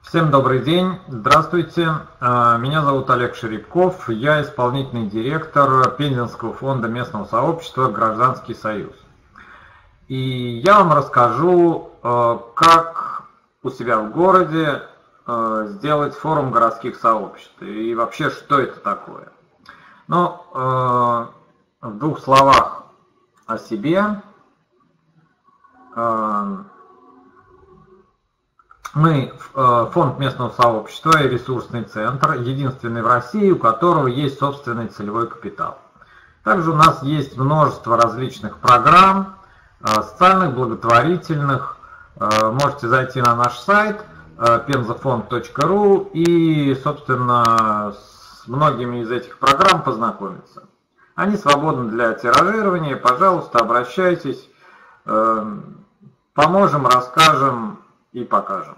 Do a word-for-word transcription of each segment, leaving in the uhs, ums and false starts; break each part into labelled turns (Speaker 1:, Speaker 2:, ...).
Speaker 1: Всем добрый день, здравствуйте, меня зовут Олег Шеребков, я исполнительный директор Пензенского фонда местного сообщества «Гражданский союз». И я вам расскажу, как у себя в городе сделать форум городских сообществ и вообще, что это такое. Ну, в двух словах о себе. Мы фонд местного сообщества и ресурсный центр, единственный в России, у которого есть собственный целевой капитал. Также у нас есть множество различных программ, социальных, благотворительных. Можете зайти на наш сайт пензафонд точка ру и, собственно, с многими из этих программ познакомиться. Они свободны для тиражирования. Пожалуйста, обращайтесь, поможем, расскажем и покажем.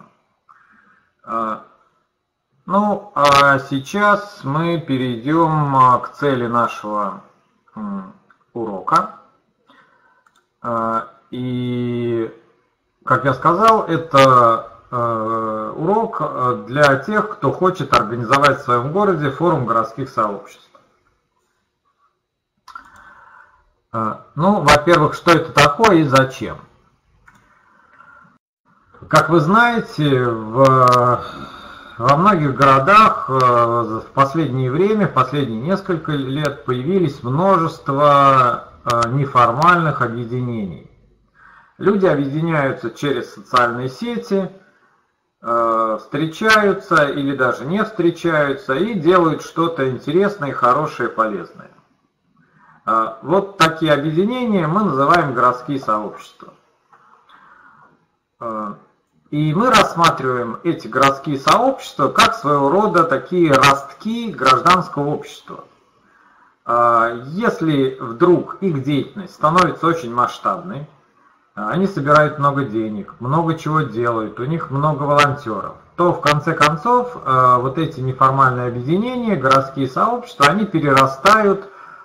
Speaker 1: Ну, а сейчас мы перейдем к цели нашего урока. И, как я сказал, это урок для тех, кто хочет организовать в своем городе форум городских сообществ. Ну, во-первых, что это такое и зачем? Как вы знаете, в, во многих городах в последнее время, в последние несколько лет появились множество неформальных объединений. Люди объединяются через социальные сети, встречаются или даже не встречаются и делают что-то интересное, хорошее, полезное. Вот такие объединения мы называем городские сообщества. И мы рассматриваем эти городские сообщества как своего рода такие ростки гражданского общества. Если вдруг их деятельность становится очень масштабной, они собирают много денег, много чего делают, у них много волонтеров, то в конце концов вот эти неформальные объединения, городские сообщества, они перерастают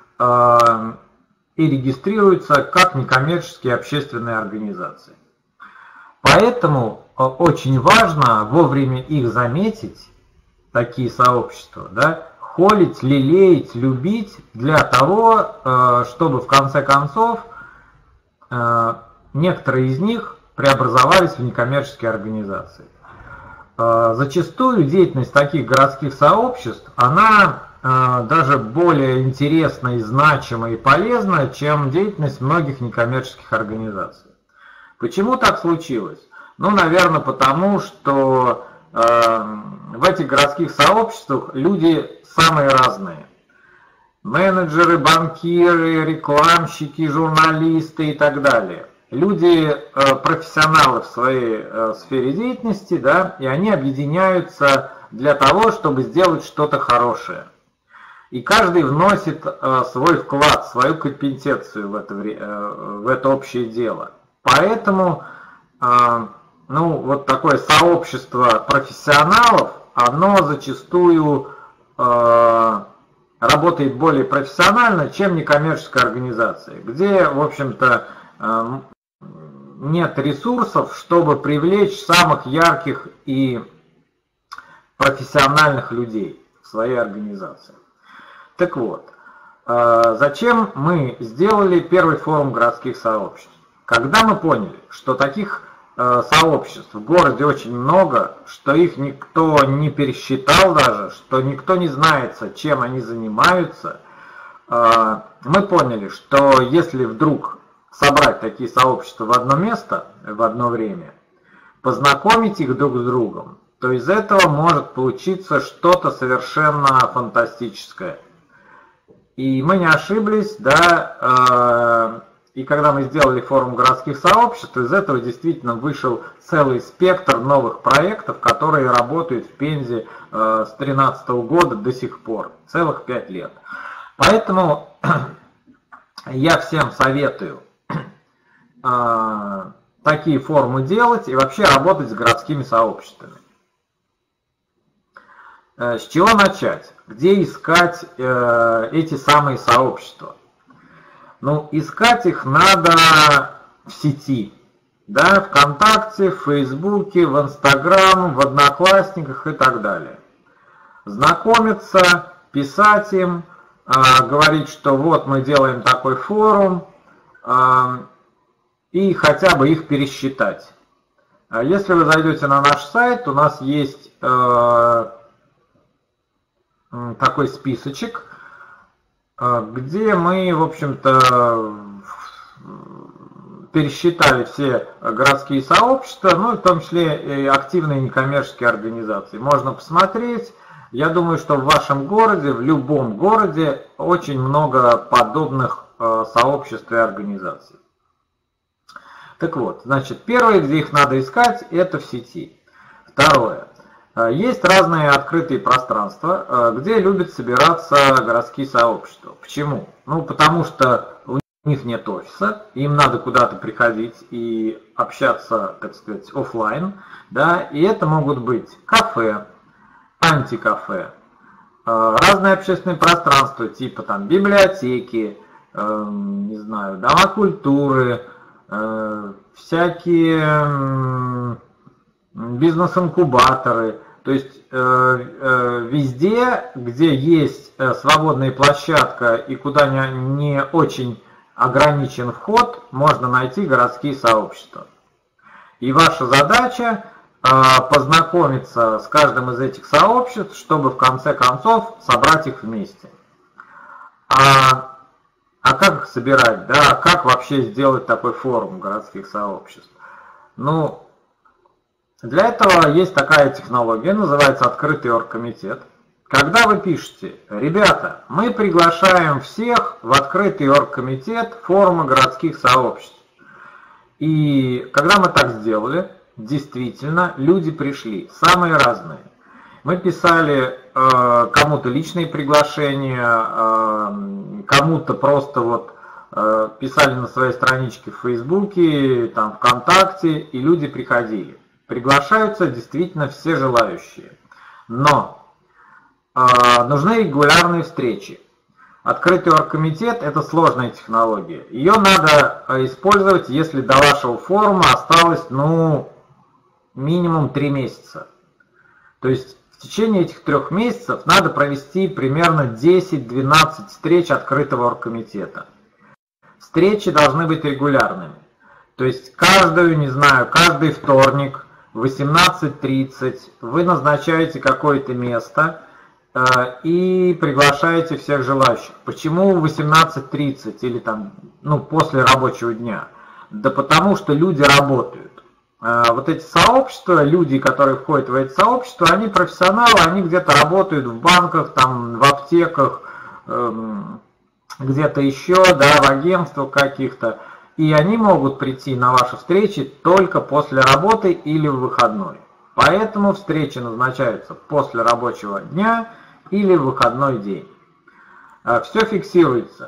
Speaker 1: и регистрируются как некоммерческие общественные организации. Поэтому очень важно вовремя их заметить, такие сообщества, да, холить, лелеять, любить, для того, чтобы в конце концов некоторые из них преобразовались в некоммерческие организации. Зачастую деятельность таких городских сообществ, она даже более интересна и значима и полезна, чем деятельность многих некоммерческих организаций. Почему так случилось? Ну, наверное, потому что э, в этих городских сообществах люди самые разные. Менеджеры, банкиры, рекламщики, журналисты и так далее. Люди э, профессионалы в своей э, сфере деятельности, да, и они объединяются для того, чтобы сделать что-то хорошее. И каждый вносит э, свой вклад, свою компетенцию в это, э, в это общее дело. Поэтому, ну, вот такое сообщество профессионалов, оно зачастую работает более профессионально, чем некоммерческая организация, где, в общем-то, нет ресурсов, чтобы привлечь самых ярких и профессиональных людей в своей организации. Так вот, зачем мы сделали первый форум городских сообществ? Когда мы поняли, что таких э, сообществ в городе очень много, что их никто не пересчитал даже, что никто не знает, чем они занимаются, э, мы поняли, что если вдруг собрать такие сообщества в одно место, в одно время, познакомить их друг с другом, то из этого может получиться что-то совершенно фантастическое. И мы не ошиблись, да, э, и когда мы сделали форум городских сообществ, из этого действительно вышел целый спектр новых проектов, которые работают в Пензе э, с две тысячи тринадцатого года до сих пор, целых пять лет. Поэтому я всем советую э, такие форумы делать и вообще работать с городскими сообществами. Э, с чего начать? Где искать э, эти самые сообщества? Ну, искать их надо в сети. Да, ВКонтакте, в Фейсбуке, в Инстаграм, в Одноклассниках и так далее. Знакомиться, писать им, говорить, что вот мы делаем такой форум, и хотя бы их пересчитать. Если вы зайдете на наш сайт, у нас есть такой списочек, где мы, в общем-то, пересчитали все городские сообщества, ну и в том числе и активные некоммерческие организации. Можно посмотреть. Я думаю, что в вашем городе, в любом городе, очень много подобных сообществ и организаций. Так вот, значит, первое, где их надо искать, это в сети. Второе. Есть разные открытые пространства, где любят собираться городские сообщества. Почему? Ну, потому что у них нет офиса, им надо куда-то приходить и общаться, так сказать, офлайн, да, и это могут быть кафе, антикафе, разные общественные пространства, типа там библиотеки, не знаю, дома культуры, всякие бизнес-инкубаторы, то есть везде, где есть свободная площадка и куда не, не очень ограничен вход, можно найти городские сообщества. И ваша задача познакомиться с каждым из этих сообществ, чтобы в конце концов собрать их вместе. А, а как их собирать, да? Как вообще сделать такой форум городских сообществ? Ну, для этого есть такая технология, называется открытый оргкомитет. Когда вы пишете: ребята, мы приглашаем всех в открытый оргкомитет форума городских сообществ. И когда мы так сделали, действительно, люди пришли, самые разные. Мы писали э, кому-то личные приглашения, э, кому-то просто вот э, писали на своей страничке в Фейсбуке, там, ВКонтакте, и люди приходили. Приглашаются действительно все желающие. Но нужны регулярные встречи. Открытый оргкомитет – это сложная технология. Ее надо использовать, если до вашего форума осталось, ну, минимум три месяца. То есть в течение этих трех месяцев надо провести примерно десять-двенадцать встреч открытого оргкомитета. Встречи должны быть регулярными. То есть каждую, не знаю, каждый вторник в восемнадцать тридцать вы назначаете какое-то место и приглашаете всех желающих. Почему в восемнадцать тридцать или там, ну, после рабочего дня? Да потому что люди работают. Вот эти сообщества, люди, которые входят в эти сообщества, они профессионалы, они где-то работают в банках, там, в аптеках, где-то еще, да, в агентствах каких-то. И они могут прийти на ваши встречи только после работы или в выходной. Поэтому встречи назначаются после рабочего дня или в выходной день. Все фиксируется.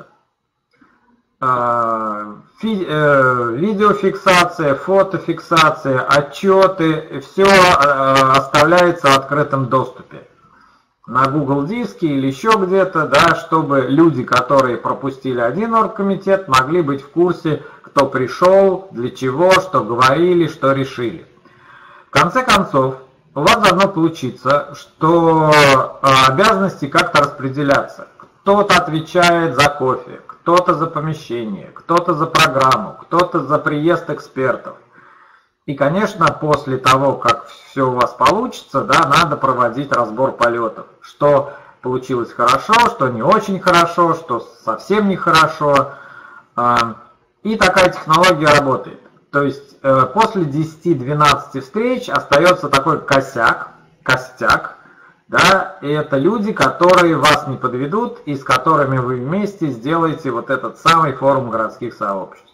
Speaker 1: Видеофиксация, фотофиксация, отчеты, все оставляется в открытом доступе. На Google диске или еще где-то, да, чтобы люди, которые пропустили один оргкомитет, могли быть в курсе, кто пришел, для чего, что говорили, что решили. В конце концов, у вас должно получиться, что обязанности как-то распределяться. Кто-то отвечает за кофе, кто-то за помещение, кто-то за программу, кто-то за приезд экспертов. И, конечно, после того, как все у вас получится, да, надо проводить разбор полетов. Что получилось хорошо, что не очень хорошо, что совсем нехорошо. И такая технология работает. То есть после десяти-двенадцати встреч остается такой косяк, костяк, да, и это люди, которые вас не подведут и с которыми вы вместе сделаете вот этот самый форум городских сообществ.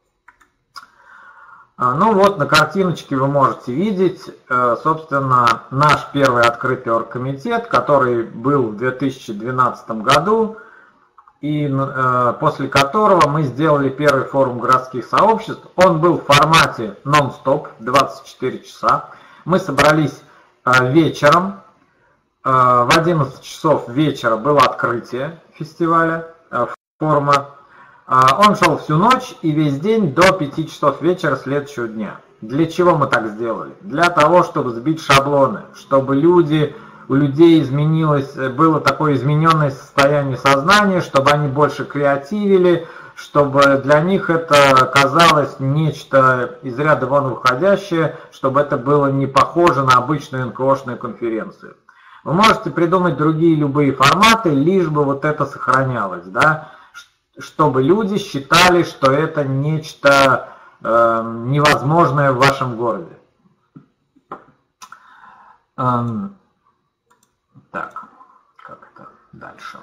Speaker 1: Ну вот на картиночке вы можете видеть, собственно, наш первый открытый оргкомитет, который был в две тысячи двенадцатом году, и после которого мы сделали первый форум городских сообществ. Он был в формате нон-стоп, двадцать четыре часа. Мы собрались вечером, в одиннадцать часов вечера было открытие фестиваля, форума. Он шел всю ночь и весь день до пяти часов вечера следующего дня. Для чего мы так сделали? Для того, чтобы сбить шаблоны, чтобы люди, у людей изменилось, было такое измененное состояние сознания, чтобы они больше креативили, чтобы для них это казалось нечто из ряда вон выходящее, чтобы это было не похоже на обычную эн ка о-шную конференцию. Вы можете придумать другие любые форматы, лишь бы вот это сохранялось, да? Чтобы люди считали, что это нечто э, невозможное в вашем городе. Эм, так, как это дальше?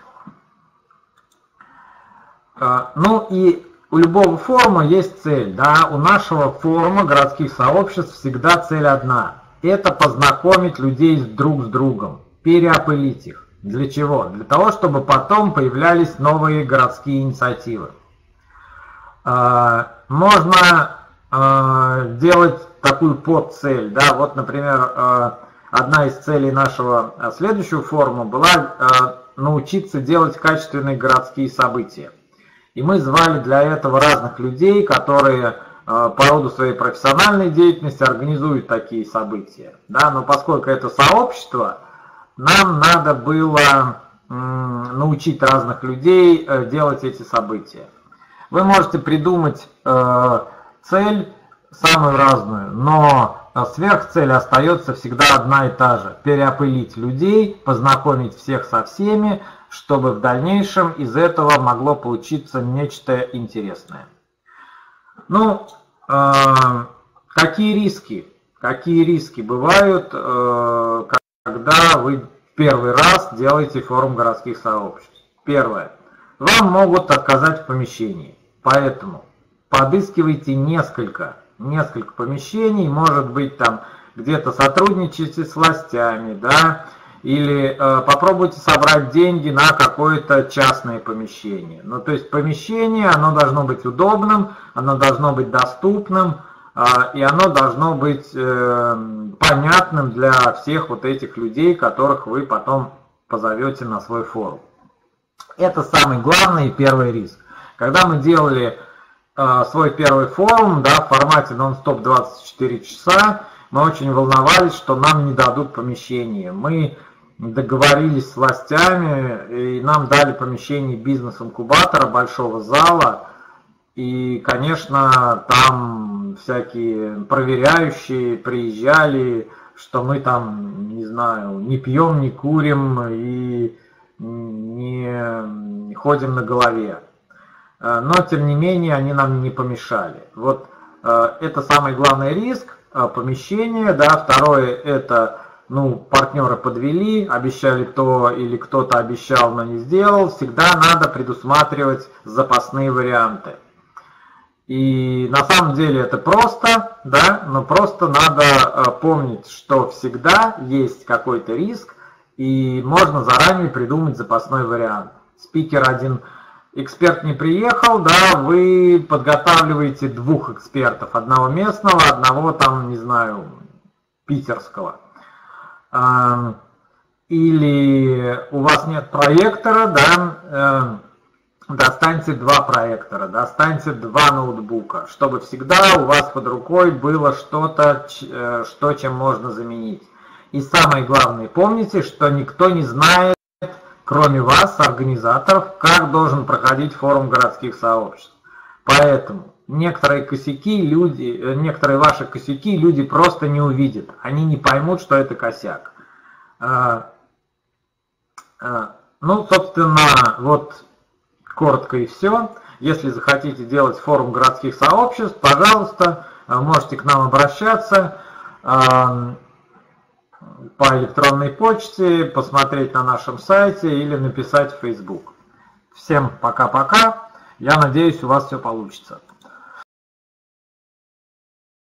Speaker 1: Э, ну и у любого форума есть цель, да? У нашего форума городских сообществ всегда цель одна. Это познакомить людей друг с другом, переопылить их. Для чего? Для того, чтобы потом появлялись новые городские инициативы. Можно делать такую подцель. Да? Вот, например, одна из целей нашего следующего форума была научиться делать качественные городские события. И мы звали для этого разных людей, которые по роду своей профессиональной деятельности организуют такие события. Да? Но поскольку это сообщество, нам надо было научить разных людей делать эти события. Вы можете придумать цель самую разную, но сверхцель остается всегда одна и та же. Переопылить людей, познакомить всех со всеми, чтобы в дальнейшем из этого могло получиться нечто интересное. Ну, какие риски? Какие риски бывают, когда вы первый раз делаете форум городских сообществ? Первое. Вам могут отказать в помещении. Поэтому подыскивайте несколько, несколько помещений. Может быть, там где-то сотрудничайте с властями, да, или э, попробуйте собрать деньги на какое-то частное помещение. Ну, то есть помещение, оно должно быть удобным, оно должно быть доступным, и оно должно быть э, понятным для всех вот этих людей, которых вы потом позовете на свой форум. Это самый главный и первый риск. Когда мы делали э, свой первый форум, да, в формате нон-стоп двадцать четыре часа, мы очень волновались, что нам не дадут помещение. Мы договорились с властями, и нам дали помещение бизнес-инкубатора, большого зала. И, конечно, там всякие проверяющие приезжали, что мы там, не знаю, не пьем, не курим и не ходим на голове. Но, тем не менее, они нам не помешали. Вот это самый главный риск, помещение, да. Второе, это, ну, партнеры подвели, обещали то или кто-то обещал, но не сделал. Всегда надо предусматривать запасные варианты. И на самом деле это просто, да, но просто надо помнить, что всегда есть какой-то риск, и можно заранее придумать запасной вариант. Спикер один, эксперт не приехал, да, вы подготавливаете двух экспертов, одного местного, одного там, не знаю, питерского. Или у вас нет проектора, да, достаньте два проектора, достаньте два ноутбука, чтобы всегда у вас под рукой было что-то, что чем можно заменить. И самое главное, помните, что никто не знает, кроме вас, организаторов, как должен проходить форум городских сообществ. Поэтому некоторые косяки люди, некоторые ваши косяки люди просто не увидят. Они не поймут, что это косяк. Ну, собственно, вот коротко и все. Если захотите делать форум городских сообществ, пожалуйста, можете к нам обращаться по электронной почте, посмотреть на нашем сайте или написать в Facebook. Всем пока-пока. Я надеюсь, у вас все получится.